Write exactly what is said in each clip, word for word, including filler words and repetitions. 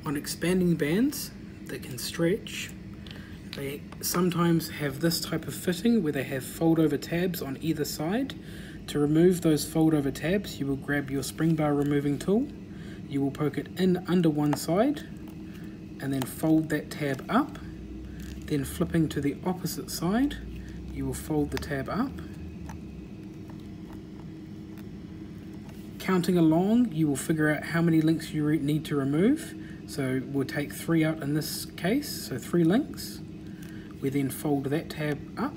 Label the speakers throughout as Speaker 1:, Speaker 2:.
Speaker 1: On expanding bands that can stretch, they sometimes have this type of fitting where they have fold over tabs on either side. To remove those fold over tabs, you will grab your spring bar removing tool, you will poke it in under one side and then fold that tab up. Then flipping to the opposite side, you will fold the tab up. Counting along, you will figure out how many links you need to remove. So we'll take three out in this case, so three links. We then fold that tab up.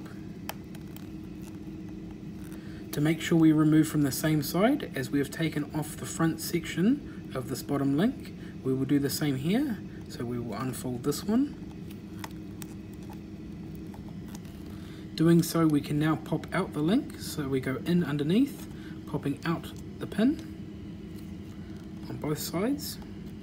Speaker 1: To make sure we remove from the same side, as we have taken off the front section of this bottom link, we will do the same here. So we will unfold this one. Doing so, we can now pop out the link. So we go in underneath, popping out the pin on both sides.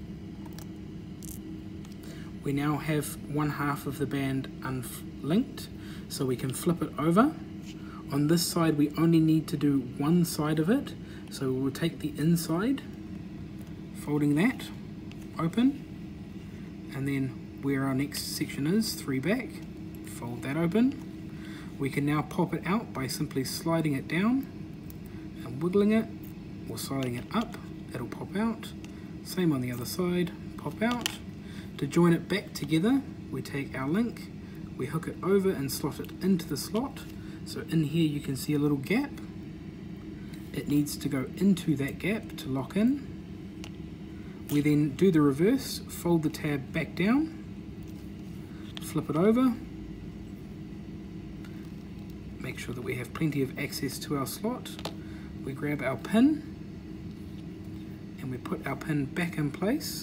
Speaker 1: We now have one half of the band unlinked, so we can flip it over. On this side, we only need to do one side of it, so we'll take the inside, folding that open, and then where our next section is, three back, fold that open. We can now pop it out by simply sliding it down and wiggling it, or sliding it up, it'll pop out. Same on the other side, pop out. To join it back together, we take our link, we hook it over and slot it into the slot. So in here you can see a little gap. It needs to go into that gap to lock in. We then do the reverse, fold the tab back down, flip it over, make sure that we have plenty of access to our slot. We grab our pin and we put our pin back in place.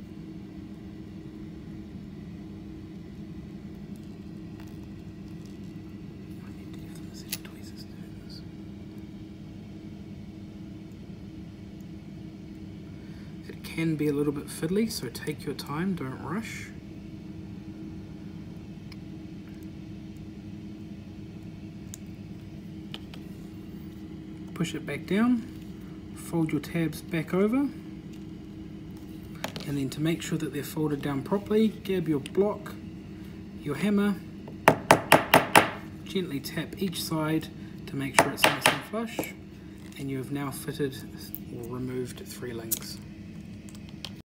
Speaker 1: It can be a little bit fiddly, so take your time, don't rush. Push it back down, fold your tabs back over, and then to make sure that they're folded down properly, grab your block, your hammer, gently tap each side to make sure it's nice and flush, and you have now fitted or removed three links.